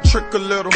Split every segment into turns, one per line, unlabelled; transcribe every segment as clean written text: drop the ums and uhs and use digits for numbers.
trick a little.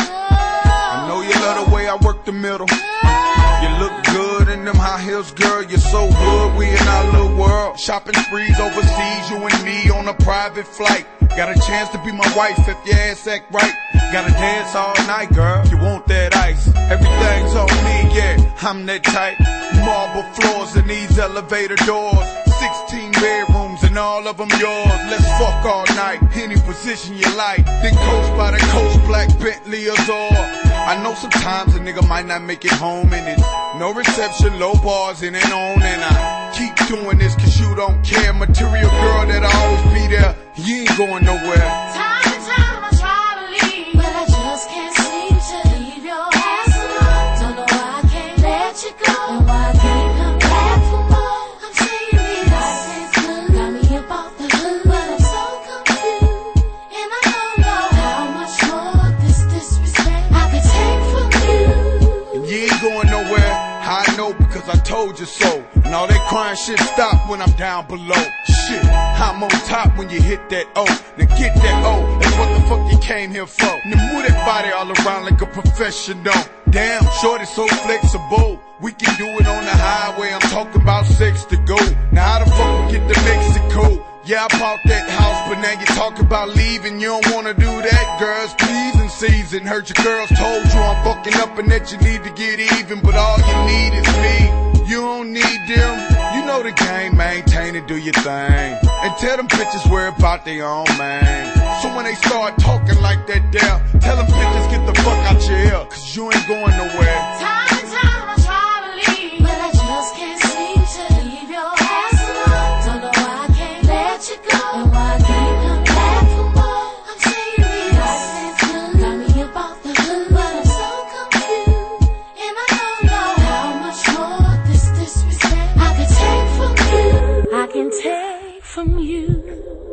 I know you love the way I work the middle. You look good in them high heels, girl. You're so good, we in our little world. Shopping sprees overseas, you and me on a private flight. Got a chance to be my wife if your ass act right. Gotta dance all night, girl. You want that ice? Everything's on me, yeah. I'm that type. Marble floors and these elevator doors. 16 bedrooms and all of them yours. Let's fuck all night, any position you like. Then coast by the coast, black Bentley Azure. I know sometimes a nigga might not make it home and it's no reception, low bars, it ain't on. And I keep doing this cause you don't care. Material girl that'll always be there, you ain't going nowhere.
Time and time I try to leave, but I just can't seem to leave your ass alone. Don't know why I can't let you go, and why I can't come back for more. I'm serious, life is good, got me up off the hood, but I'm so confused, and I don't know how much more this disrespect I could take from you.
And you ain't going nowhere, I know because I told you so. And all that crying shit stop when I'm down below. Shit, I'm on top when you hit that O. Now get that O, that's what the fuck you came here for. Now move that body all around like a professional. Damn, shorty so flexible. We can do it on the highway, I'm talking about 6 to go. Now how the fuck we get to Mexico? Yeah, I bought that house, but now you talk about leaving. You don't wanna do that, girls, please and season. Heard your girls told you I'm fucking up and that you need to get even, but all you need is me. You don't need them. You know the game, maintain it, do your thing. And tell them bitches worry about their own man. So when they start talking like that there, tell them bitches get the fuck out your ear, cause you ain't going nowhere.
Time and time I try to leave, but I just can't seem to leave your ass alone. Don't know why I can't let you go, and why I can't come back for more. I'm serious, life is good, got me up off the hood, but I'm so confused, and I don't know how much more this disrespect I could take from you. I can take from you.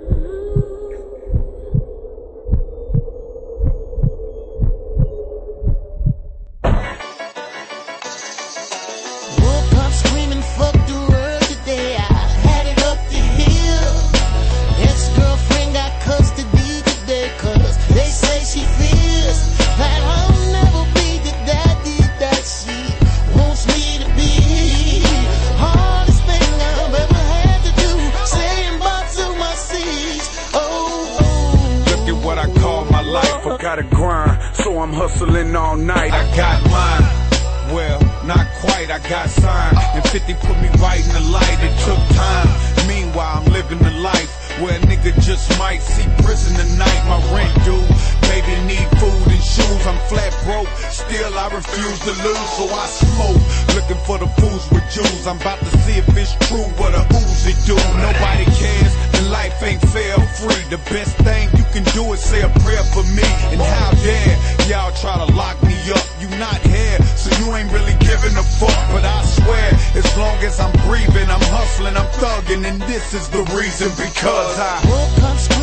Gotta grind, so I'm hustling all night. I got mine, well, not quite, I got signed. And 50 put me right in the light, it took time. Meanwhile, I'm living the life where a nigga just might see prison tonight. My rent due, baby need food and shoes. I'm flat broke, still I refuse to lose. So I smoke, looking for the fools with Jews. I'm about to see if it's true what a Uzi do. Nobody cares, and life ain't fair or free. The best thing you can do is say a prayer for me. And how dare y'all try to lock me up? You not here, so you ain't really giving a fuck. But I swear, as long as I'm breathing, I'm hustling, I'm thugging, and this is the reason. Because I woke up